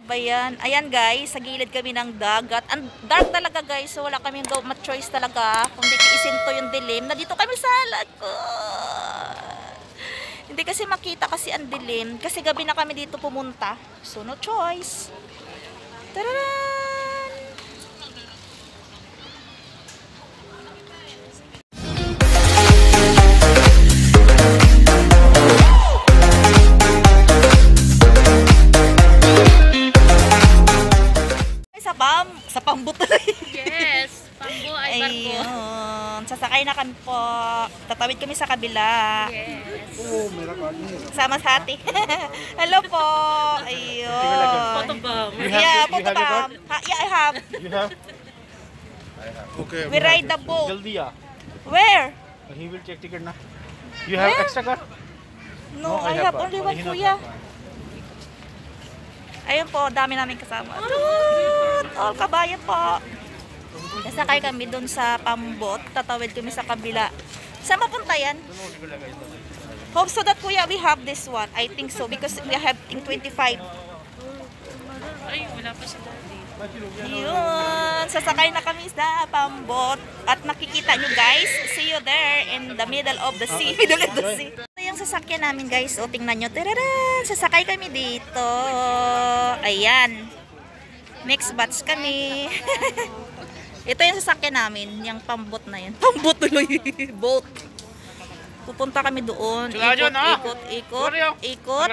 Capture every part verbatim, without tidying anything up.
ba yan? Ayan guys, sa gilid kami ng dagat. Ang dark talaga guys, so wala kaming ma-choice talaga. Kung di tiisin to yung dilim, na dito kami sa lagot. Hindi kasi makita kasi ang dilim. Kasi gabi na kami dito pumunta. So no choice. Tararan! Sa pam, sa pambot. Yes, pambo ay barko. Ayun, sasakay na kami po. Tatawid kami sa kabila. Yes. Sama sa ate. Hello po. Ayun. Photobomb. Yeah, photobomb. Ha, yeah, I have. You have? Okay. We ride the boat. Jaldi aa. Where? He will check ticket na. You have Where? extra card? No, I have only one, kuya. Ayun po, dami namin kasama. All kabayan po. Nasakay kami dun sa pambot. Tatawid kami sa kabila. Saan mapunta yan? Hope so that kuya we have this one. I think so because we have in twenty-five. Ay, wala pa sa dati. Yun. Sasakay na kami sa pambot. At makikita nyo guys, see you there in the middle of the sea. Middle of the sea. Ito yung sasakyan namin guys. O tingnan nyo. Tararan! Sasakay kami dito. Ayan. Mixed batch kami. Ito yung sasakyan namin. Yung pambot na yan. Pambot tuloy. Boat. Pupunta kami doon. Ikot, ikot, ikot, ikot.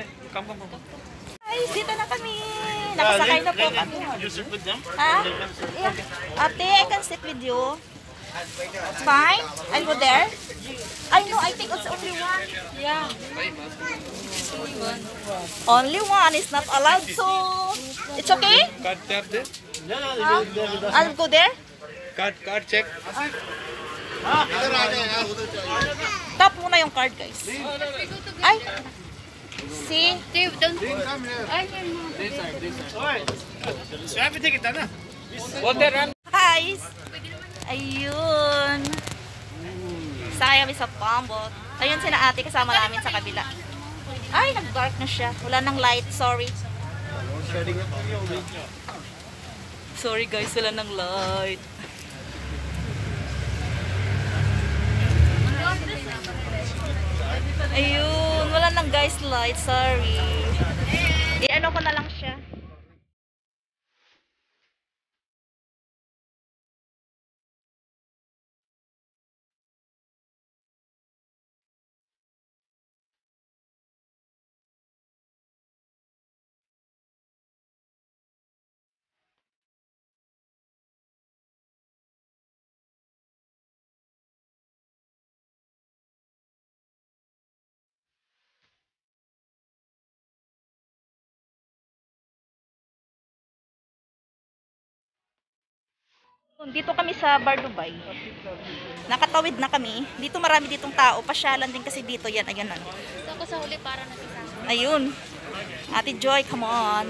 Guys, dito na kami. Nakasakay na po kami. Ha? Yeah. Ate, I can sit with you. It's fine? I'll go there. I know, I think it's only one. Yeah. Only one is not allowed, so it's okay? Card tap there? Huh? I'll go there. Card, card check. Tap muna yung card, guys. Ay! See? Dave, don't... Ay, Swap ticket na. What there run? Guys! Ayun! Sakay kami sa pambot. Ayun sina ate kasama namin sa kabila. Ay, nag-dark na siya. Wala nang light, sorry. Sorry guys, wala nang light. Ayun, wala nang guys light, sorry. I-ano ko na lang siya. Dito kami sa Bar Dubai. Nakatawid na kami. Dito marami ditong tao. Pasyalan din kasi dito yan. Ayan na. Gusto ko sa huli para nasisama. Ayun. Ate Joy, come on.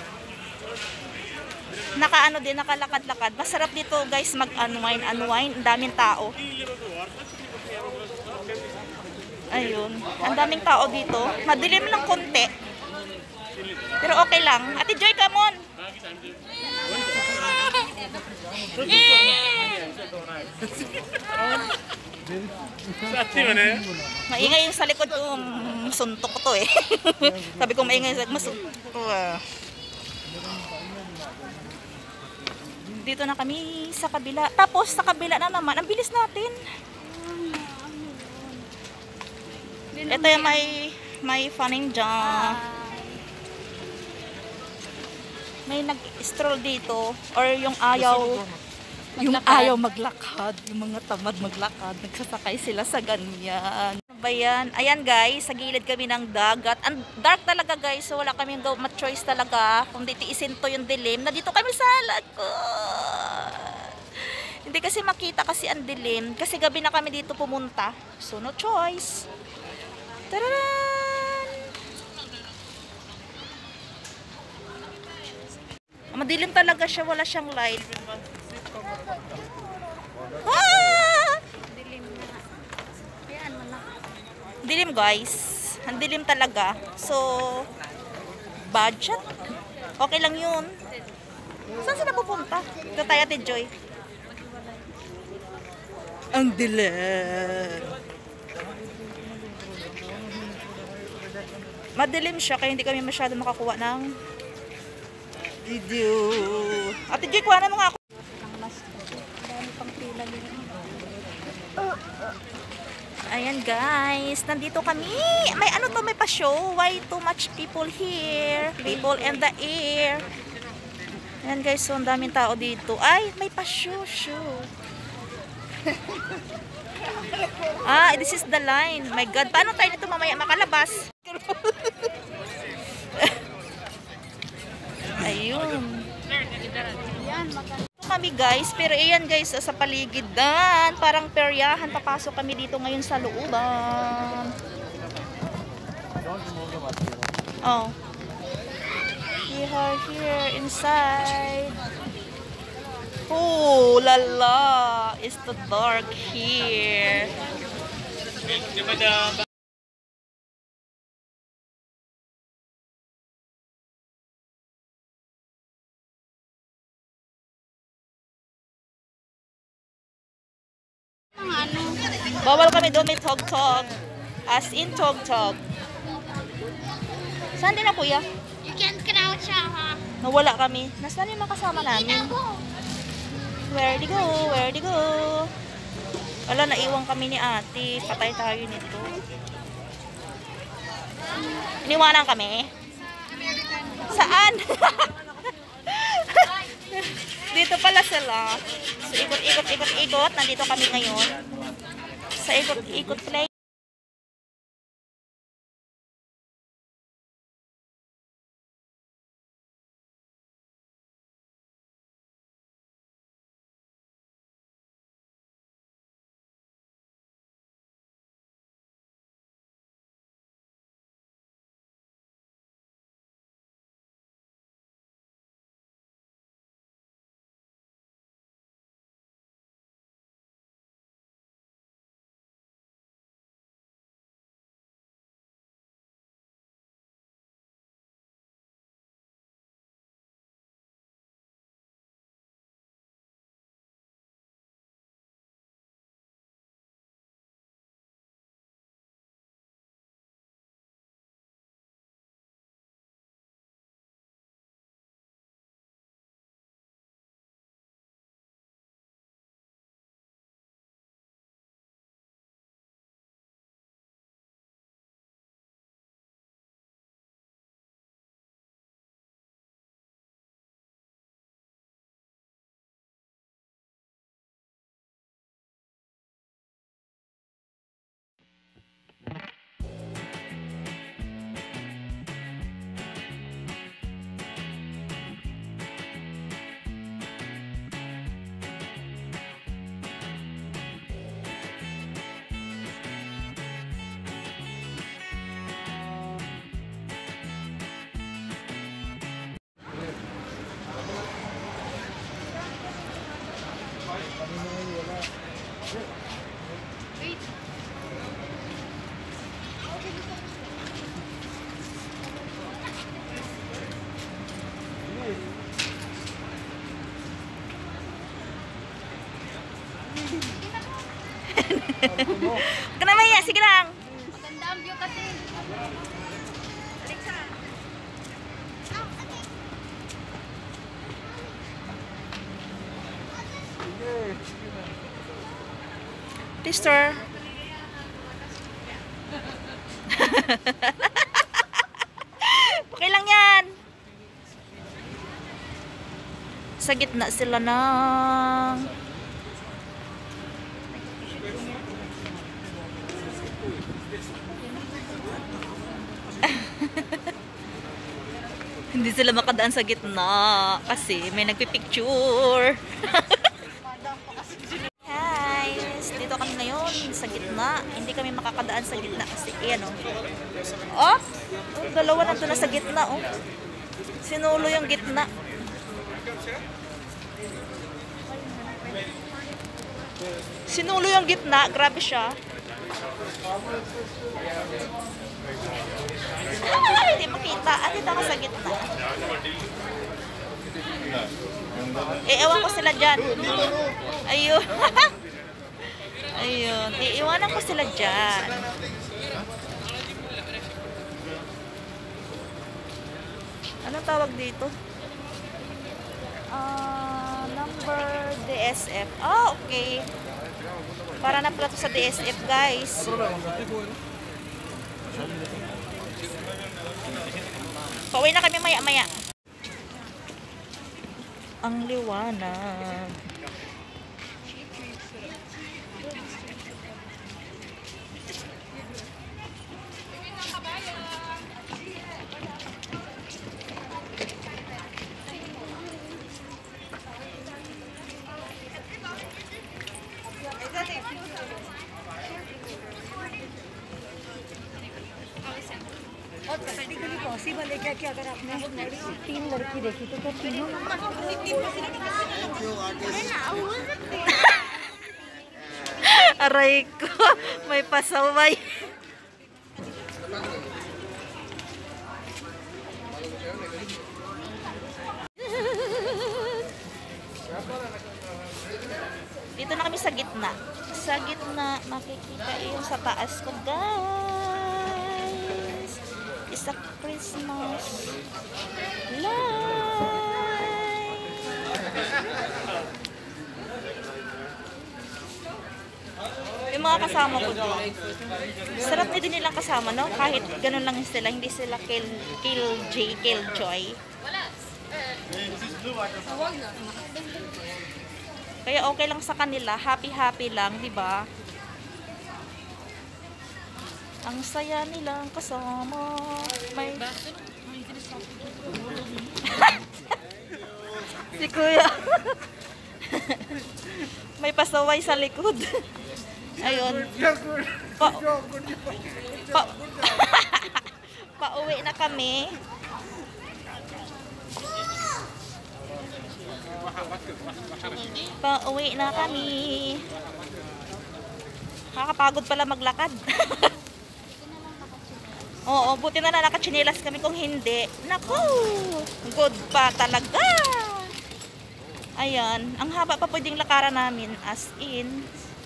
Nakaano din, nakalakad-lakad. Masarap dito guys mag-unwind, unwind. Ang daming tao. Ayun. Ang daming tao dito. Madilim lang konti. Pero okay lang. Ate Joy, come on. Maingay yung sa likod ko. Suntok ko to eh. Sabi ko maingay sa masuntok ko. Dito na kami sa kabila. Tapos sa kabila na naman. Ang bilis natin. Ito yung may may funning dyan. May nag-stroll dito or yung ayaw yung ayaw maglakad, yung mga tamad maglakad, nagsasakay sila sa ganyan. Ano ba yan? Ayan guys, sa gilid kami ng dagat. Ang dark talaga guys, so wala kaming ma-choice talaga. Kung di tiisin to yung dilim, na dito kami sa lagot. Hindi kasi makita kasi ang dilim, kasi gabi na kami dito pumunta. So no choice. Tararan! Madilim talaga siya, wala siyang light. Ah! Dilim na. Ayan, wala. Dilim guys. Ang dilim talaga. So, budget. Okay lang yun. Saan sila pupunta? Ito tayo, Ate Joy. Ang dilim. Madilim siya, kaya hindi kami masyado makakuha ng video. Ate Joy, kuha na mo nga ako. Ayan guys, nandito kami. May ano to, may pa-show. Why too much people here? People in the air. Ayan guys, so ang daming tao dito. Ay, may pa-show, show. Ah, this is the line. My God, paano tayo dito mamaya makalabas? Ayun. Kami guys, pero ayan guys, sa paligidan, parang peryahan, papasok kami dito ngayon sa looban. Oh. We are here inside. Oh, la la, it's too dark here. Bawal kami doon, may tog-tog. As in tog-tog. Saan din na kuya? You can't crouch siya, ha? Nawala kami. Nasaan yung mga kasama namin? Where di go? Where di go? Wala, naiwan kami ni ate. Patay tayo nito. Iniwanan kami? Saan? Dito pala sila. So, ikot-ikot-ikot-ikot. Nandito kami ngayon. Sa ikot-ikot play. Huwag ka na maya, sige lang. Maganda ang view kasi. Sister. Okay lang yan. Sa gitna sila ng hindi sila makadaan sa gitna kasi may nagpipicture. Guys, dito kami ngayon sa gitna. Hindi kami makakadaan sa gitna kasi ayan oh. Oh, oh dalawa na doon na sa gitna oh. Sinulo yung gitna. Sinulo yung gitna, grabe siya. Ah, hindi makita. At dito ako sa gitna. Eh, ewan ko sila dyan. Ayun. Ayun. Iiwanan ko sila dyan. Anong tawag dito? Ah, number D S F. Ah, okay. Para na pala to sa D S F, guys. Pauwi na kami maya-maya. Ang liwanag. Possible है क्या कि अगर आपने तीन लड़की देखी तो क्या तीनों Aray ko, may pasaway. Dito na kami sa gitna. Sa gitna, makikita yung sa taas ko, guys. It's a Christmas light. Yung mga kasama ko doon. Sarap na din nilang kasama, no? Kahit ganun lang sila. Hindi sila kill, kill J, kill Joy. Kaya okay lang sa kanila. Happy-happy lang, di ba? Ang saya nilang kasama. May... Si Kuya. May pasaway sa likod. Ayun. Pa pa Pauwi na kami. Pauwi na kami. Nakakapagod pala maglakad. Oo, buti na na nakachinelas kami. Kung hindi, naku, good pa talaga. Ayan, ang haba pa pwedeng lakaran namin, as in.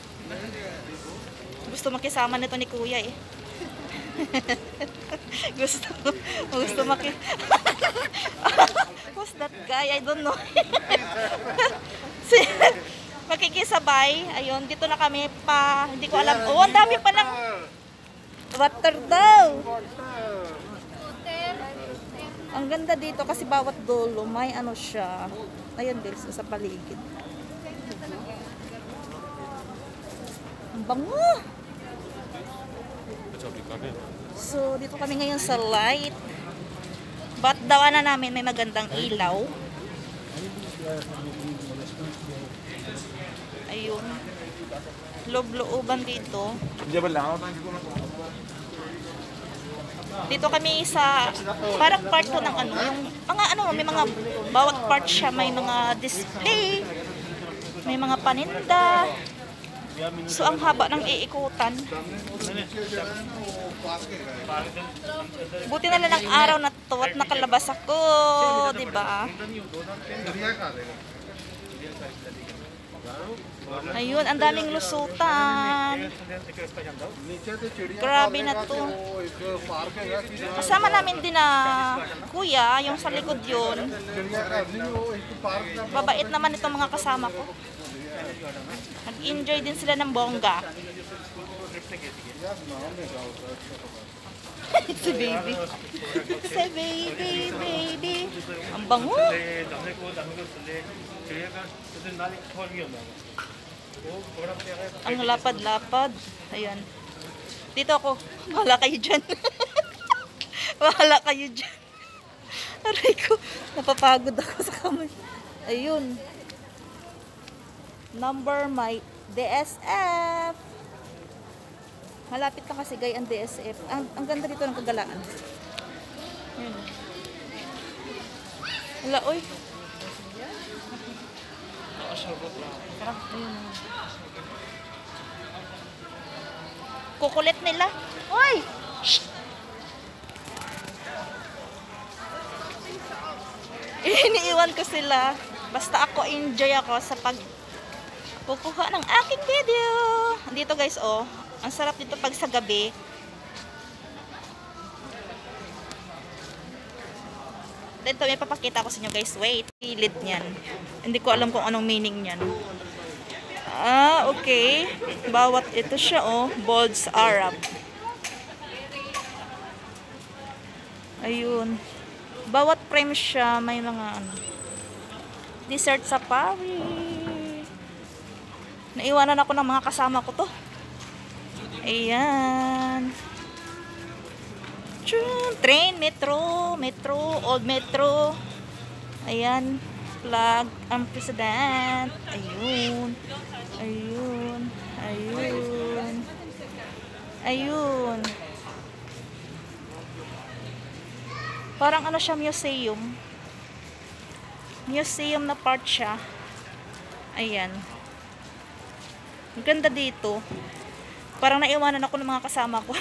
Gusto makisama nito ni Kuya eh. gusto, gusto maki... Who's that guy? I don't know. Si, makikisabay. Ayun, dito na kami pa. Hindi ko alam. Oh, ang dami pa ng... Water daw. Ang ganda dito kasi bawat dulo may ano siya. Ayan guys, sa paligid. Ang bango. So, dito kami ngayon sa light. But dawanan namin may magandang ilaw. Ayun. Loob-looban dito. Dito kami sa parang part to ng ano, yung mga ano, may mga bawat part siya may mga display, may mga paninda. So ang haba ng iikutan. Buti na lang ang araw na to at nakalabas ako, di ba? Ayun, ang daming lusutan. Grabe na to. Kasama namin din na kuya, yung sa likod yun. Babait naman itong mga kasama ko. Nag-enjoy din sila ng bongga. Si baby. Si baby, baby. Ang bango. Ang lapad-lapad. Ayan. Dito ako. Wala kayo dyan. Wala kayo dyan. Aray ko. Napapagod ako sa kamay. Ayun. Number my D S F. Malapit lang kasi gay ang D S F. Ang, ang ganda dito ng kagalaan. Ayun. Wala, oy. Ayun. Kukulit nila. Oy! Shh! Iniiwan ko sila. Basta ako, enjoy ako sa pag kukuha ng aking video. Dito guys, oh. Ang sarap dito pag sa gabi. Dito may papakita ko sa inyo guys. Wait. Gilid niyan. Hindi ko alam kung anong meaning niyan. Ah, okay. Bawat ito siya, oh. Bolds Arab. Ayun. Bawat frame siya may mga ano. Dessert safari. Naiwanan ako ng mga kasama ko to. Ayan. Chun, train, metro, metro, old metro. Ayan. Flag, ang president. Ayun. Ayun. Ayun. Ayun. Parang ano siya, museum. Museum na part siya. Ayan. Ang ganda dito. Parang naiwanan ako ng mga kasama ko.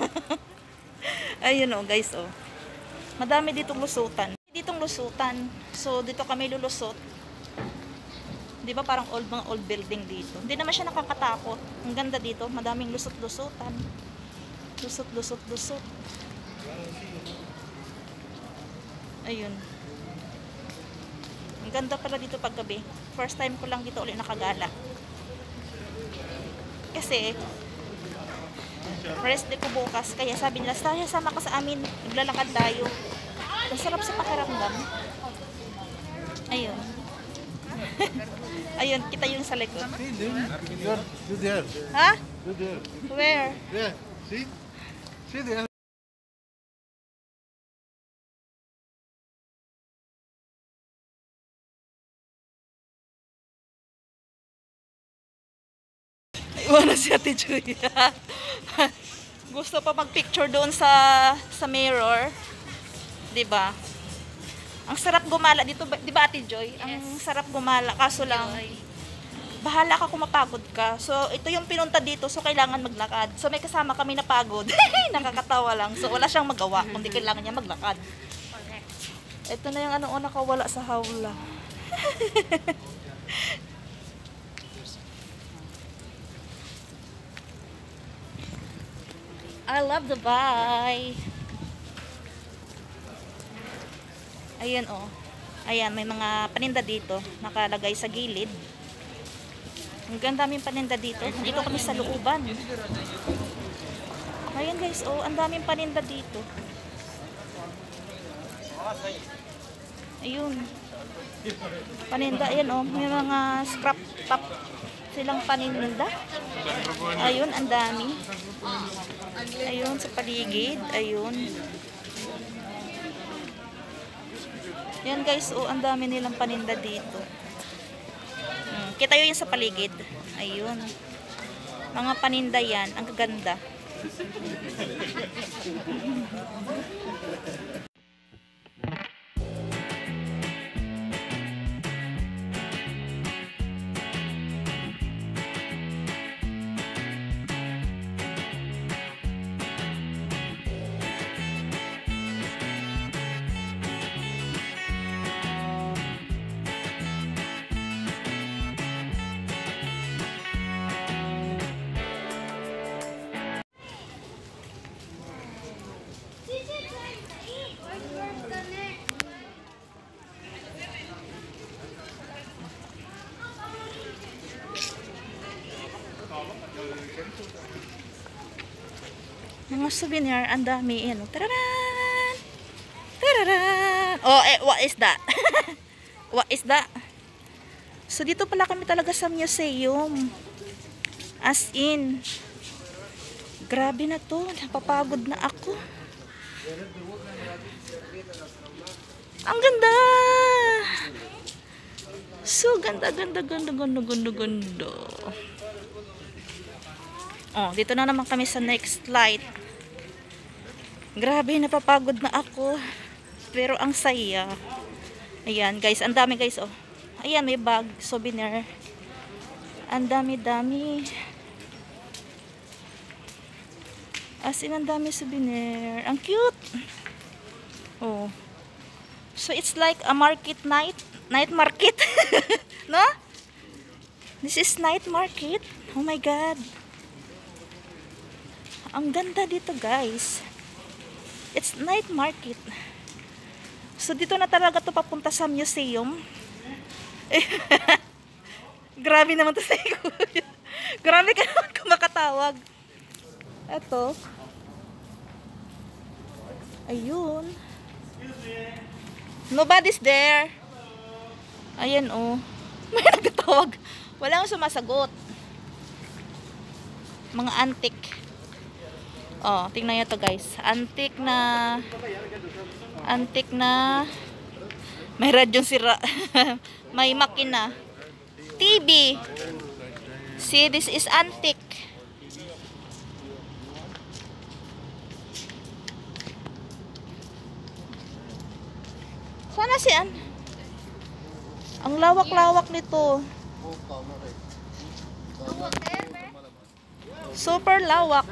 Ayun oh, guys oh. Madami ditong lusutan. Ditong lusutan. So dito kami lulusot. 'Di ba parang old mga old building dito. Hindi naman siya nakakatakot. Ang ganda dito, madaming lusot-lusutan. Lusot-lusot-lusot. Ayun. Ang ganda pala dito pag gabi. First time ko lang dito ulit nakagala. Kasi rest day ko bukas. Kaya sabi nila, Staya, sama ka sa amin. Naglalakad tayo. Ang sarap sa pakiramdam. Ayun. Ayun, kita yung sa likod. You're, you there. Ha? You there. Where? Yeah. See? See there. Iwanan si Ate Joy. Gusto pa mag-picture doon sa sa mirror. 'Di ba? Ang sarap gumala dito, 'di ba Ate Joy? Ang sarap gumala kaso lang bahala ka kung mapagod ka. So ito yung pinunta dito, so kailangan maglakad. So may kasama kami na pagod. Nakakatawa lang. So wala siyang magawa kundi kailangan niya maglakad. Ito na yung ano o nakawala sa hawla. I love Dubai. Ayan oh. Ayan, may mga paninda dito nakalagay sa gilid. Ang ganda daming paninda dito. Dito kami sa looban. Ayan guys, oh, ang daming paninda dito. Ayun. Paninda, ayan oh, may mga scrap top silang paninda. Ayun, ang dami. Ayun, sa paligid. Ayun. Yan guys, oh, ang dami nilang paninda dito. Hmm, kita yun sa paligid. Ayun. Mga paninda yan. Ang gaganda. Mga souvenir, ang dami yan. Tararan! Tararan! Oh, eh, what is that? What is that? So, dito pala kami talaga sa museum. As in, grabe na to. Napapagod na ako. Ang ganda! So, ganda, ganda, ganda, ganda, ganda, ganda. Oh, dito na naman kami sa next light. Grabe, napapagod na ako. Pero ang saya. Ayan, guys. Ang dami, guys, oh. Ayan, may bag, souvenir. Ang dami-dami. As in, ang dami souvenir. Ang cute. Oh. So it's like a market night, night market. No? This is night market. Oh my god. Ang ganda dito, guys. It's night market. So dito na talaga to papunta sa museum. Grabe naman to sa kuya. Grabe ka naman kumakatawag. Eto. Ayun. Nobody's there. Ayan, oh. May nagtatawag. Walang sumasagot. Mga antik. Oh, tingnan nyo to, guys. Antik na antik na may radyong sira. May makina. T V. See, this is antique. Sana si An. Ang lawak-lawak nito. Super lawak.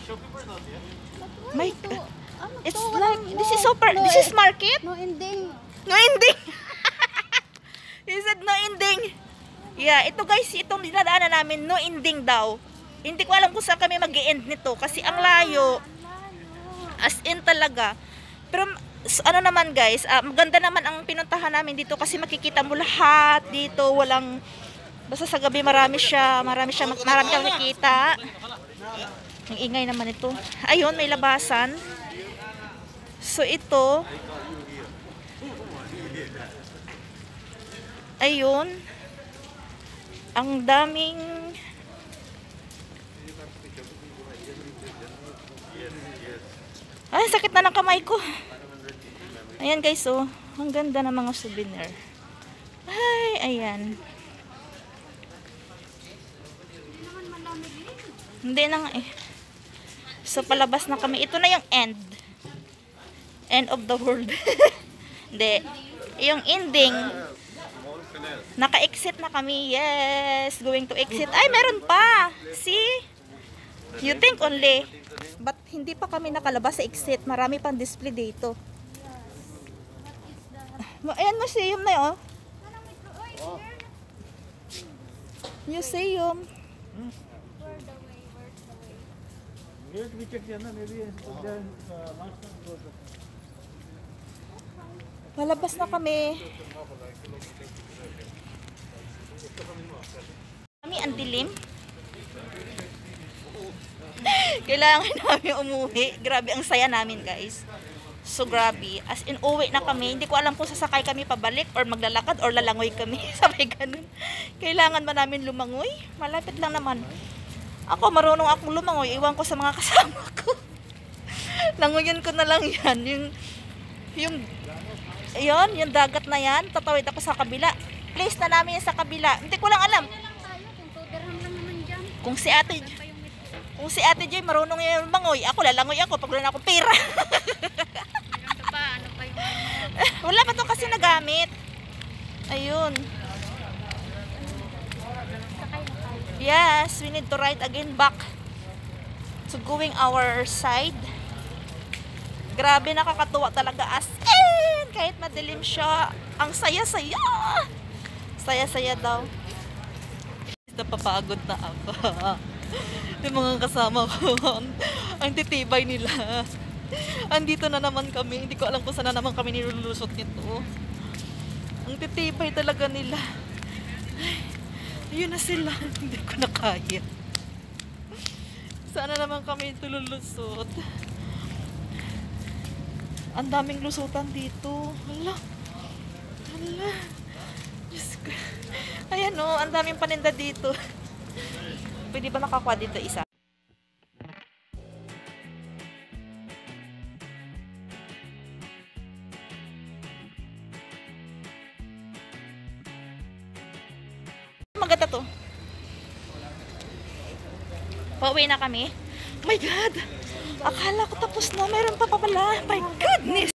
My, it's like, this is super, this is market? No ending. No ending. He said no ending. Yeah, ito guys, itong dinadaanan namin, no ending daw. Hindi ko alam kung saan kami mag-e-end nito kasi ang layo. As in talaga. Pero ano naman guys, uh, maganda naman ang pinuntahan namin dito kasi makikita mo lahat dito, walang basta sa gabi marami siya, marami siya, marami kang nakita. Ang ingay naman ito. Ayun, may labasan. So ito, ayun, ang daming ay, sakit na ng kamay ko. Ayan guys, oh. Ang ganda ng mga souvenir. Ay, ayan. Hindi na nga eh. So, palabas na kami. Ito na yung end. End of the world. Hindi. Yung ending. Naka-exit na kami. Yes. Going to exit. Ay, meron pa. See? You think only. But hindi pa kami nakalabas sa exit. Marami pang display dito. Ayan, museum na yun. Oh. Museum. Palabas na kami. Kami ang dilim. Kailangan namin umuwi. Grabe ang saya namin, guys. So grabe, as in uwi na kami. Hindi ko alam kung sasakay kami pabalik or maglalakad or lalangoy kami. Sabi ganun. Kailangan ba namin lumangoy? Malapit lang naman. Ako marunong akong lumangoy. Iwan ko sa mga kasama ko. Langoyan ko na lang yan. Yung yung yun, yung dagat na yan. Tatawid ako sa kabila. Place na namin yan sa kabila. Hindi ko lang alam. Kung si ate Kung si ate Joy marunong yung lumangoy, ako lalangoy ako pag wala na akong pera. Pa, ano pa yung Wala pa to kasi nagamit. Ayun. Yes, we need to ride again back to going our side. Grabe, nakakatuwa talaga as in. Kahit madilim siya, ang saya-saya. Saya-saya daw. Napapagod na ako. Yung mga kasama ko, ang titibay nila. Andito na naman kami. Hindi ko alam kung saan na naman kami nilulusot nito. Ang titibay talaga nila. Ayun na sila. Hindi ko na kaya. Sana naman kami tululusot. Ang daming lusutan dito. Hala. Hala. Diyos ko. Ayan o, ang daming paninda dito. Pwede ba nakakuha dito isa? Maganda to. Pauwi na kami. Oh my God! Akala ko tapos na. Meron pa pa pala. My goodness!